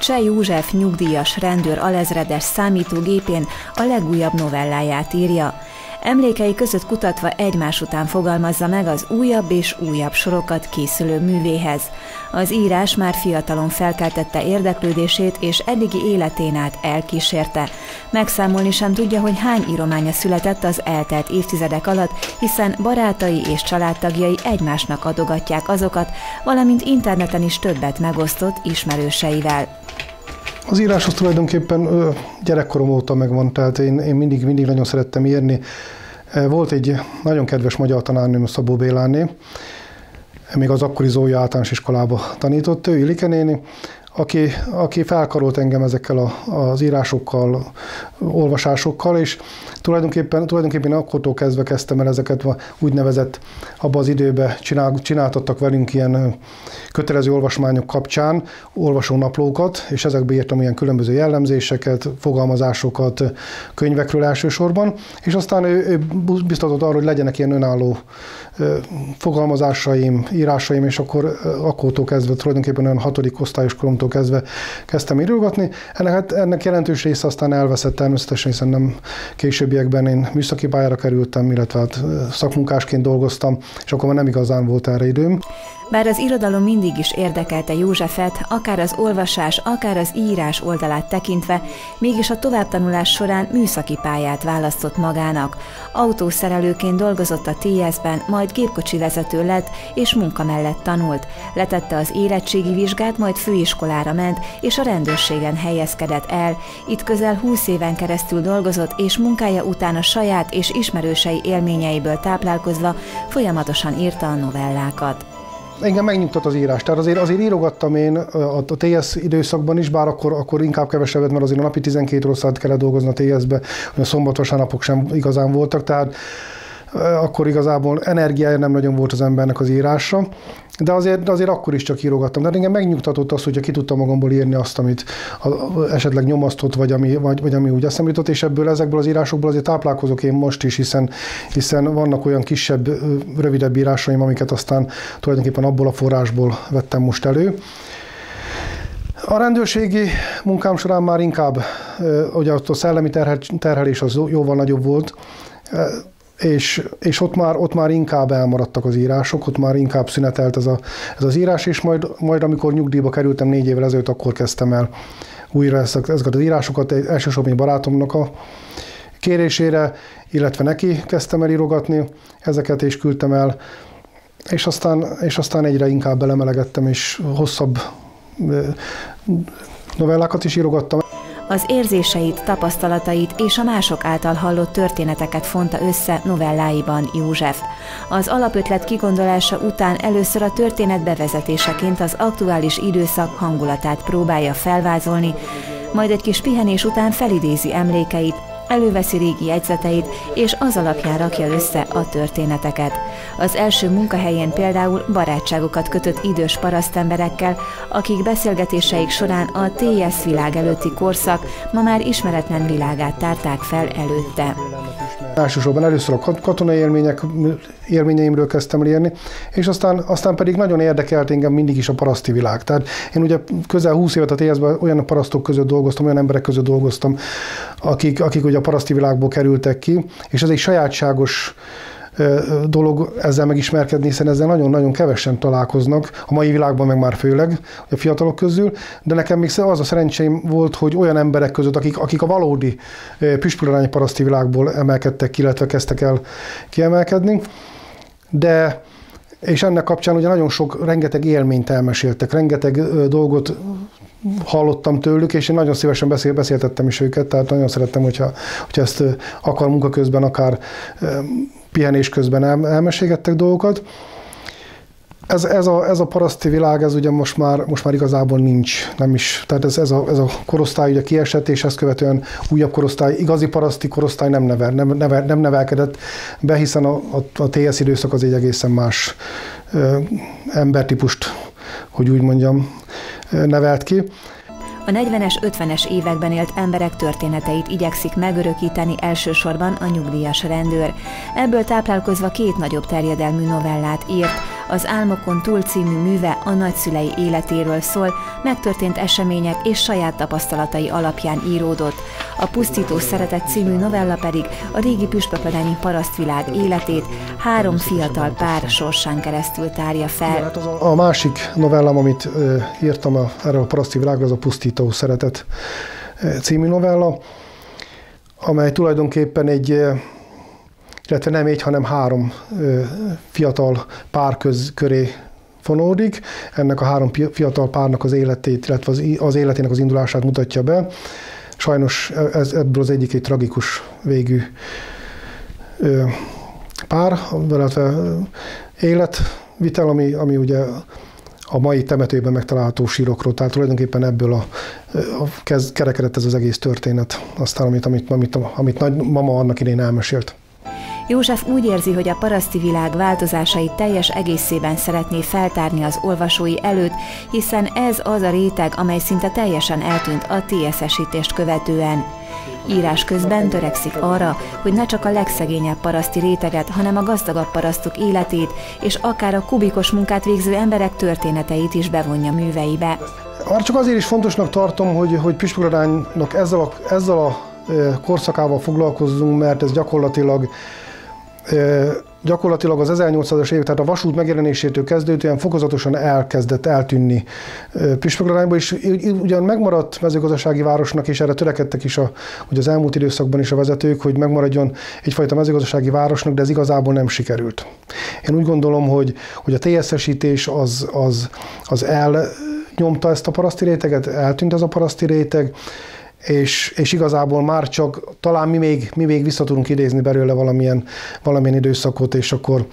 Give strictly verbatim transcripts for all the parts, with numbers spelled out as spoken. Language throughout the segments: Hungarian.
Cseh József nyugdíjas rendőr alezredes számítógépén a legújabb novelláját írja. Emlékei között kutatva egymás után fogalmazza meg az újabb és újabb sorokat készülő művéhez. Az írás már fiatalon felkeltette érdeklődését és eddigi életén át elkísérte. Megszámolni sem tudja, hogy hány írománya született az eltelt évtizedek alatt, hiszen barátai és családtagjai egymásnak adogatják azokat, valamint interneten is többet megosztott ismerőseivel. Az írás az tulajdonképpen gyerekkorom óta megvan, tehát én, én mindig, mindig nagyon szerettem írni. Volt egy nagyon kedves magyar tanárnőm, Szabó Béláné, még az akkori Zója általános iskolába tanított, ő Ilike néni, aki, aki felkarolt engem ezekkel a, az írásokkal, olvasásokkal, és tulajdonképpen, tulajdonképpen akkortól kezdve kezdtem el ezeket úgynevezett, abban az időben csinál, csináltattak velünk ilyen kötelező olvasmányok kapcsán olvasónaplókat, és ezekbe írtam ilyen különböző jellemzéseket, fogalmazásokat könyvekről elsősorban, és aztán ő, ő biztatott arra, hogy legyenek ilyen önálló fogalmazásaim, írásaim, és akkor akkortól kezdve, tulajdonképpen olyan hatodik osztályos koromtól kezdve kezdtem írogatni. Ennek, ennek jelentős része aztán elveszett természetesen, hiszen nem későbbiekben én műszaki pályára kerültem, illetve hát szakmunkásként dolgoztam, és akkor már nem igazán volt erre időm. Bár az irodalom mindig is érdekelte Józsefet, akár az olvasás, akár az írás oldalát tekintve, mégis a továbbtanulás során műszaki pályát választott magának. Autószerelőként dolgozott a té es-ben, majd gépkocsi vezető lett, és munka mellett tanult. Letette az érettségi vizsgát, majd főiskolára ment, és a rendőrségen helyezkedett el. Itt közel húsz éven keresztül dolgozott, és munkája után a saját és ismerősei élményeiből táplálkozva folyamatosan írta a novellákat. Engem megnyugtat az írás, tehát azért, azért írogattam én a, a té es időszakban is, bár akkor, akkor inkább kevesebbet, mert azért a napi tizenkét órát kellett dolgozni a té es-be, a szombat-vasárnapok sem igazán voltak, tehát akkor igazából energiája nem nagyon volt az embernek az írásra, de azért, de azért akkor is csak írogattam. De engem megnyugtatott az, hogyha ki tudtam magamból írni azt, amit esetleg nyomasztott, vagy ami, vagy, vagy ami úgy eszembe jutott, és ebből ezekből az írásokból azért táplálkozok én most is, hiszen, hiszen vannak olyan kisebb, rövidebb írásaim, amiket aztán tulajdonképpen abból a forrásból vettem most elő. A rendőrségi munkám során már inkább, ugye a szellemi terhelés az jóval nagyobb volt, És, és ott, már, ott már inkább elmaradtak az írások, ott már inkább szünetelt ez, a, ez az írás, és majd, majd amikor nyugdíjba kerültem négy évvel ezelőtt, akkor kezdtem el újra ezeket az írásokat, elsősorban egy barátomnak a kérésére, illetve neki kezdtem el írogatni ezeket, és küldtem el, és aztán, és aztán egyre inkább belemelegettem, és hosszabb novellákat is írogattam. Az érzéseit, tapasztalatait és a mások által hallott történeteket fonta össze novelláiban József. Az alapötlet kigondolása után először a történet bevezetéseként az aktuális időszak hangulatát próbálja felvázolni, majd egy kis pihenés után felidézi emlékeit, előveszi régi jegyzeteit, és az alapján rakja össze a történeteket. Az első munkahelyén például barátságokat kötött idős parasztemberekkel, akik beszélgetéseik során a té es világ előtti korszak ma már ismeretlen világát tárták fel előtte. Elsősorban először a katonai élmények, élményeimről kezdtem el írni, és aztán, aztán pedig nagyon érdekelt engem mindig is a paraszti világ. Tehát én ugye közel húsz évet a té es-ben olyan parasztok között dolgoztam, olyan emberek között dolgoztam, akik, akik ugye a paraszti világból kerültek ki, és ez egy sajátságos dolog ezzel megismerkedni, hiszen ezzel nagyon-nagyon kevesen találkoznak, a mai világban meg már főleg, a fiatalok közül, de nekem még az a szerencsém volt, hogy olyan emberek között, akik, akik a valódi püspökölányi paraszti világból emelkedtek ki, illetve kezdtek el kiemelkedni, de és ennek kapcsán ugye nagyon sok, rengeteg élményt elmeséltek, rengeteg dolgot hallottam tőlük, és én nagyon szívesen beszél, beszéltettem is őket, tehát nagyon szerettem, hogyha, hogyha ezt akár munka közben, akár pihenés közben el, elmesélgettek dolgokat. Ez, ez, a, ez a paraszti világ, ez ugye most már, most már igazából nincs, nem is, tehát ez, ez, a, ez a korosztály ugye kiesett, és ezt követően újabb korosztály, igazi paraszti korosztály nem, nevel, nem, nevel, nem nevelkedett be, hiszen a, a, a té es időszak az egy egészen más ö, embertípust, hogy úgy mondjam, nevelt ki. A negyvenes, ötvenes években élt emberek történeteit igyekszik megörökíteni elsősorban a nyugdíjas rendőr. Ebből táplálkozva két nagyobb terjedelmű novellát írt, Az Álmokon túl című műve a nagyszülei életéről szól, megtörtént események és saját tapasztalatai alapján íródott. A Pusztító szeretet című novella pedig a régi püspökladányi parasztvilág életét három fiatal pár sorsán keresztül tárja fel. A másik novellám, amit írtam erről a paraszti világról, az a Pusztító szeretet című novella, amely tulajdonképpen egy, illetve nem egy, hanem három fiatal pár köz, köré fonódik. Ennek a három fiatal párnak az életét, illetve az, az életének az indulását mutatja be. Sajnos ez, ebből az egyik egy tragikus végű pár, illetve életvitel, ami, ami ugye a mai temetőben megtalálható sírokról, tehát tulajdonképpen ebből a, a kez, kerekedett ez az egész történet, aztán amit, amit, amit, amit nagymama annak idején elmesélt. József úgy érzi, hogy a paraszti világ változásait teljes egészében szeretné feltárni az olvasói előtt, hiszen ez az a réteg, amely szinte teljesen eltűnt a té es es-ítést követően. Írás közben törekszik arra, hogy ne csak a legszegényebb paraszti réteget, hanem a gazdagabb parasztok életét, és akár a kubikus munkát végző emberek történeteit is bevonja műveibe. Már csak azért is fontosnak tartom, hogy, hogy Püspökladánynak ezzel a, ezzel a korszakával foglalkozzunk, mert ez gyakorlatilag gyakorlatilag az ezernyolcszázas évek, tehát a vasút megjelenésétől kezdődően fokozatosan elkezdett eltűnni Püspökladányba, és ugyan megmaradt mezőgazdasági városnak, és erre törekedtek is a, hogy az elmúlt időszakban is a vezetők, hogy megmaradjon egyfajta mezőgazdasági városnak, de ez igazából nem sikerült. Én úgy gondolom, hogy, hogy a té es es-ítés az, az, az elnyomta ezt a paraszti réteget, eltűnt ez a paraszti réteg, És, és igazából már csak talán mi még, mi még vissza tudunk idézni belőle valamilyen, valamilyen időszakot, és akkor,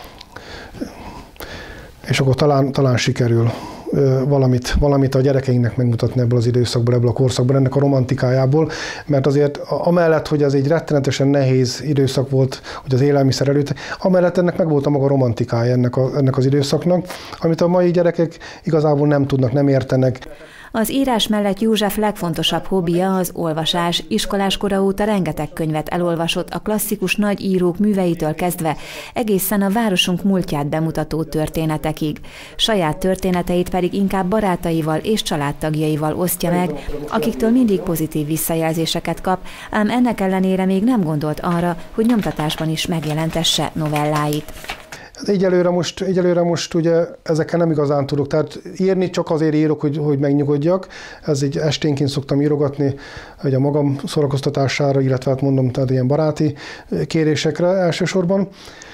és akkor talán, talán sikerül valamit, valamit a gyerekeinknek megmutatni ebből az időszakból, ebből a korszakból, ennek a romantikájából, mert azért amellett, hogy ez egy rettenetesen nehéz időszak volt, hogy az élelmiszer előtt, amellett ennek meg volt a maga romantikája ennek, a, ennek az időszaknak, amit a mai gyerekek igazából nem tudnak, nem értenek. Az írás mellett József legfontosabb hobbija az olvasás. Iskoláskora óta rengeteg könyvet elolvasott a klasszikus nagy írók műveitől kezdve, egészen a városunk múltját bemutató történetekig. Saját történeteit pedig inkább barátaival és családtagjaival osztja meg, akiktől mindig pozitív visszajelzéseket kap, ám ennek ellenére még nem gondolt arra, hogy nyomtatásban is megjelentesse novelláit. Egyelőre most, egyelőre most ugye ezekkel nem igazán tudok, tehát írni csak azért írok, hogy, hogy megnyugodjak. Ez egy esténként szoktam írogatni, hogy a magam szórakoztatására, illetve hát mondom, tehát ilyen baráti kérésekre elsősorban.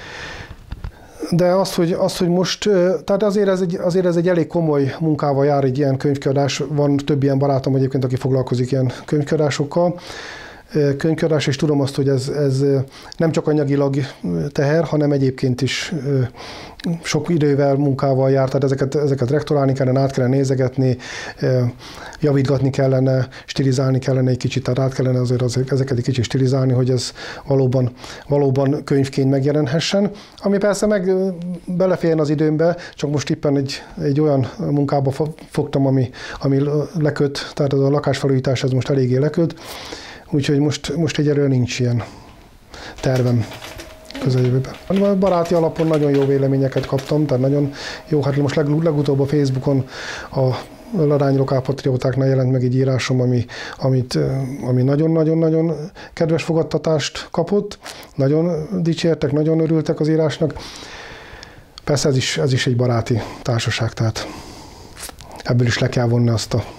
De azt, hogy, azt, hogy most, tehát azért ez, egy, azért ez egy elég komoly munkával jár egy ilyen könyvkiadás. Van több ilyen barátom egyébként, aki foglalkozik ilyen könyvkiadásokkal. könyvkiadás, és tudom azt, hogy ez, ez nem csak anyagilag teher, hanem egyébként is sok idővel, munkával jár, tehát ezeket, ezeket rektorálni kellene, át kellene nézegetni, javítgatni kellene, stilizálni kellene egy kicsit, tehát át kellene azért, azért ezeket egy kicsit stilizálni, hogy ez valóban, valóban könyvként megjelenhessen. Ami persze meg beleférjen az időmbe, csak most éppen egy, egy olyan munkába fogtam, ami, ami leköt, tehát az a lakásfelújítás ez most eléggé leköt, úgyhogy most, most egyelőre nincs ilyen tervem közeljövőben. Baráti alapon nagyon jó véleményeket kaptam, tehát nagyon jó, hát most leg, legutóbb a Facebookon a Ladányi Lokálpatriótáknál jelent meg egy írásom, ami, amit, ami nagyon-nagyon-nagyon kedves fogadtatást kapott, nagyon dicsértek, nagyon örültek az írásnak. Persze ez is, ez is egy baráti társaság, tehát ebből is le kell vonni azt a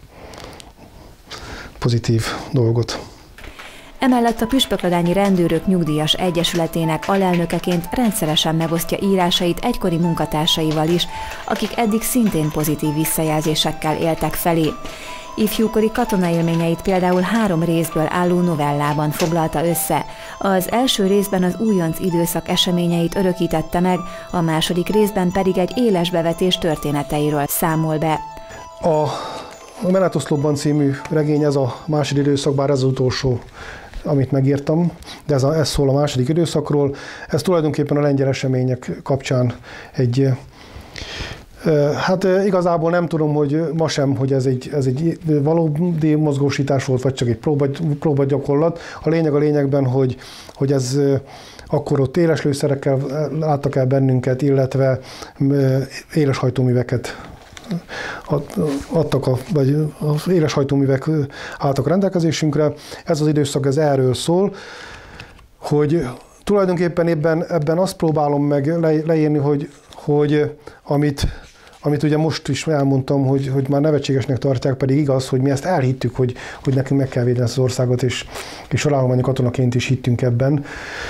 pozitív dolgot. Emellett a Püspökladányi Rendőrök Nyugdíjas Egyesületének alelnökeként rendszeresen megosztja írásait egykori munkatársaival is, akik eddig szintén pozitív visszajelzésekkel éltek felé. Ifjúkori katonaélményeit például három részből álló novellában foglalta össze. Az első részben az újonc időszak eseményeit örökítette meg, a második részben pedig egy éles bevetés történeteiről számol be. A A Menetoszlopban című regény, ez a második időszak, bár ez az utolsó, amit megírtam, de ez, a, ez szól a második időszakról. Ez tulajdonképpen a lengyel események kapcsán egy, hát igazából nem tudom, hogy ma sem, hogy ez egy, ez egy valódi mozgósítás volt, vagy csak egy próba, próbagyakorlat. A lényeg a lényegben, hogy, hogy ez akkor ott éles lőszerekkel láttak el bennünket, illetve éles hajtóműveket adtak, a, vagy az éles hajtóművek álltak rendelkezésünkre. Ez az időszak, ez erről szól, hogy tulajdonképpen ebben, ebben azt próbálom meg le, leírni, hogy, hogy amit, amit ugye most is elmondtam, hogy, hogy már nevetségesnek tartják, pedig igaz, hogy mi ezt elhittük, hogy, hogy nekünk meg kell védeni ezt az országot, és, és halálományi katonaként is hittünk ebben.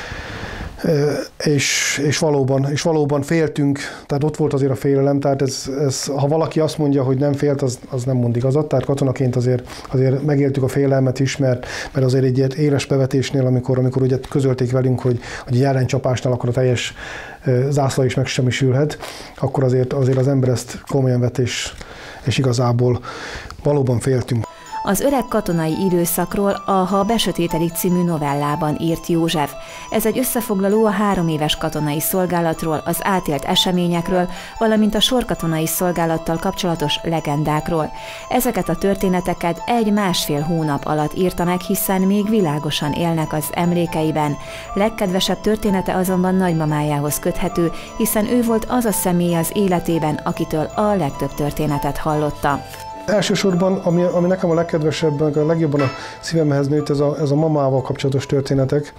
És, és, valóban, és valóban féltünk, tehát ott volt azért a félelem, tehát ez, ez, ha valaki azt mondja, hogy nem félt, az, az nem mond igazat, tehát katonaként azért, azért megéltük a félelmet is, mert, mert azért egy ilyen éles bevetésnél, amikor, amikor ugye közölték velünk, hogy, hogy egy ellencsapásnál akkor a teljes zászló is megsemmisülhet, akkor azért, azért az ember ezt komolyan vett, és, és igazából valóban féltünk. Az öreg katonai időszakról a Ha besötétedik című novellában írt József. Ez egy összefoglaló a három éves katonai szolgálatról, az átélt eseményekről, valamint a sorkatonai szolgálattal kapcsolatos legendákról. Ezeket a történeteket egy-másfél hónap alatt írta meg, hiszen még világosan élnek az emlékeiben. Legkedvesebb története azonban nagymamájához köthető, hiszen ő volt az a személy az életében, akitől a legtöbb történetet hallotta. Elsősorban, ami, ami nekem a legkedvesebb, a legjobban a szívemhez nőtt, ez a, ez a mamával kapcsolatos történetek.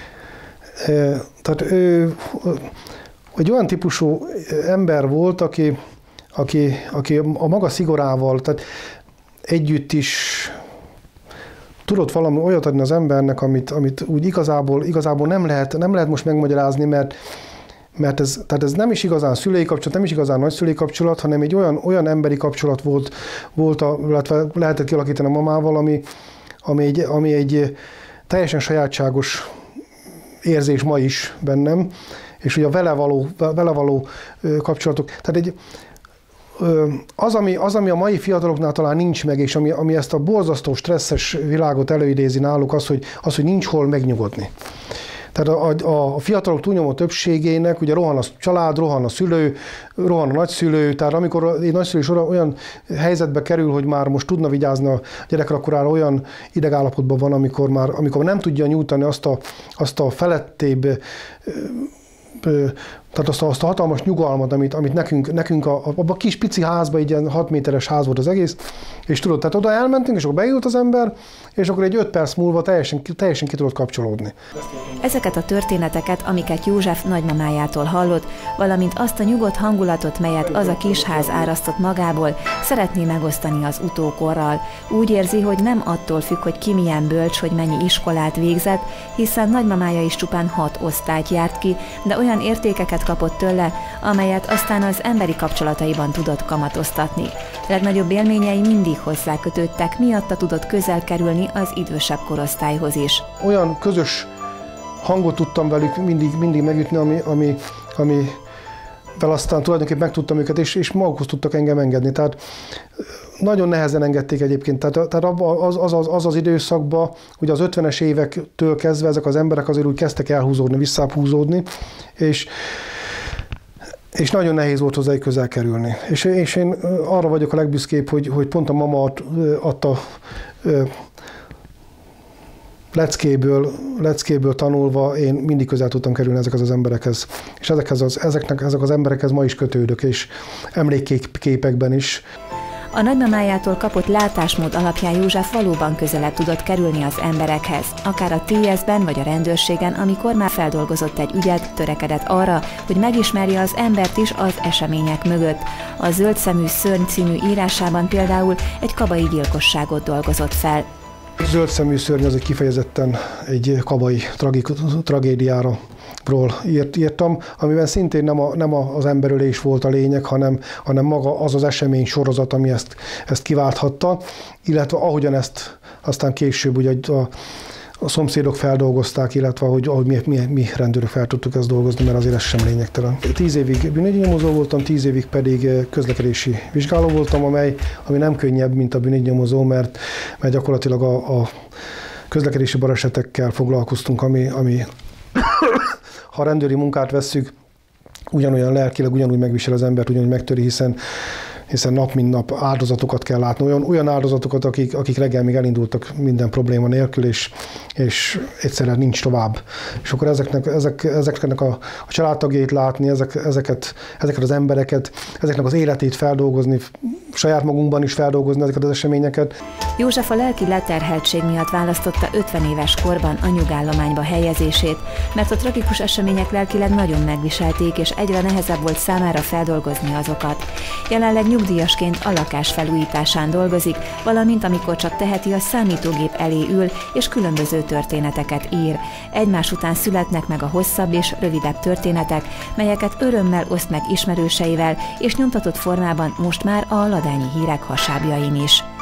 E, tehát ő egy olyan típusú ember volt, aki, aki, aki a maga szigorával, tehát együtt is tudott valami olyat adni az embernek, amit, amit úgy igazából, igazából nem lehet, nem lehet most megmagyarázni, mert Mert ez, tehát ez nem is igazán szülői kapcsolat, nem is igazán nagyszülői kapcsolat, hanem egy olyan, olyan emberi kapcsolat volt, volt a, illetve lehetett kialakítani a mamával, ami, ami, egy, ami egy teljesen sajátságos érzés ma is bennem, és ugye a vele való, vele való kapcsolatok. Tehát egy, az ami, az, ami a mai fiataloknál talán nincs meg, és ami, ami ezt a borzasztó stresszes világot előidézi náluk, az, hogy, az, hogy nincs hol megnyugodni. Tehát a, a fiatalok túlnyomó többségének ugye rohan a család, rohan a szülő, rohan a nagyszülő, tehát amikor egy nagyszülő is olyan helyzetbe kerül, hogy már most tudna vigyázni a gyerekre, akkor áll olyan idegállapotban van, amikor már amikor nem tudja nyújtani azt a, azt a felettébb, tehát azt a, azt a hatalmas nyugalmat, amit, amit nekünk, nekünk a, a, a kis pici házba, egy ilyen hat méteres ház volt az egész, és tudod, tehát oda elmentünk, és akkor bejött az ember, és akkor egy öt perc múlva teljesen, teljesen ki tudott kapcsolódni. Ezeket a történeteket, amiket József nagymamájától hallott, valamint azt a nyugodt hangulatot, melyet az a kis ház árasztott magából, szeretné megosztani az utókorral. Úgy érzi, hogy nem attól függ, hogy ki milyen bölcs, hogy mennyi iskolát végzett, hiszen nagymamája is csupán hat osztályt járt ki, de olyan értékeket kapott tőle, amelyet aztán az emberi kapcsolataiban tudott kamatoztatni. Legnagyobb élményei mindig hozzá kötődtek, miatta tudott közel kerülni az idősebb korosztályhoz is. Olyan közös hangot tudtam velük mindig, mindig megütni, ami, ami, ami vel aztán tulajdonképpen megtudtam őket, és, és magukhoz tudtak engem engedni. Tehát nagyon nehezen engedték egyébként. Tehát, tehát az, az, az, az az időszakban, ugye az ötvenes évektől kezdve ezek az emberek azért úgy kezdtek elhúzódni, visszább húzódni, és és nagyon nehéz volt hozzá közel kerülni. És, és én arra vagyok a legbüszkébb, hogy, hogy pont a mama adta leckéből, leckéből tanulva én mindig közel tudtam kerülni ezekhez az emberekhez. És ezekhez az, ezeknek, ezek az emberekhez ma is kötődök, és emlékképekben is. A nagymamájától kapott látásmód alapján József valóban közelebb tudott kerülni az emberekhez. Akár a té es-ben vagy a rendőrségen, amikor már feldolgozott egy ügyet, törekedett arra, hogy megismerje az embert is az események mögött. A Zöldszemű szörny című írásában például egy kabai gyilkosságot dolgozott fel. Zöldszemű szörny az egy kifejezetten egy kabai tragik, tragédiára ról írt, írtam, amiben szintén nem, a, nem az emberölés volt a lényeg, hanem, hanem maga az az esemény sorozat, ami ezt, ezt kiválthatta, illetve ahogyan ezt aztán később ugye a, a szomszédok feldolgozták, illetve ahogy, ahogy mi, mi, mi rendőrök fel tudtuk ezt dolgozni, mert azért ez sem lényegtelen. Tíz évig bűnügyi nyomozó voltam, tíz évig pedig közlekedési vizsgáló voltam, amely, ami nem könnyebb, mint a bűnügyi nyomozó, mert, mert gyakorlatilag a, a közlekedési balesetekkel foglalkoztunk, ami, ami ha a rendőri munkát vesszük, ugyanolyan lelkileg, ugyanúgy megvisel az embert, ugyanúgy megtöri, hiszen, hiszen nap mint nap áldozatokat kell látni, olyan, olyan áldozatokat, akik, akik reggel még elindultak minden probléma nélkül, és, és egyszerűen nincs tovább. És akkor ezeknek, ezek, ezeknek a, a családtagjait látni, ezek, ezeket, ezeket az embereket, ezeknek az életét feldolgozni, saját magunkban is feldolgozni ezeket az eseményeket. József a lelki leterheltség miatt választotta ötven éves korban a nyugállományba helyezését, mert a tragikus események lelkileg nagyon megviselték, és egyre nehezebb volt számára feldolgozni azokat. Jelenleg nyugdíjasként a lakás felújításán dolgozik, valamint amikor csak teheti, a számítógép elé ül, és különböző történeteket ír. Egymás után születnek meg a hosszabb és rövidebb történetek, melyeket örömmel oszt meg ismerőseivel, és nyomtatott formában most már a Ladányi Hírek hasábjain is.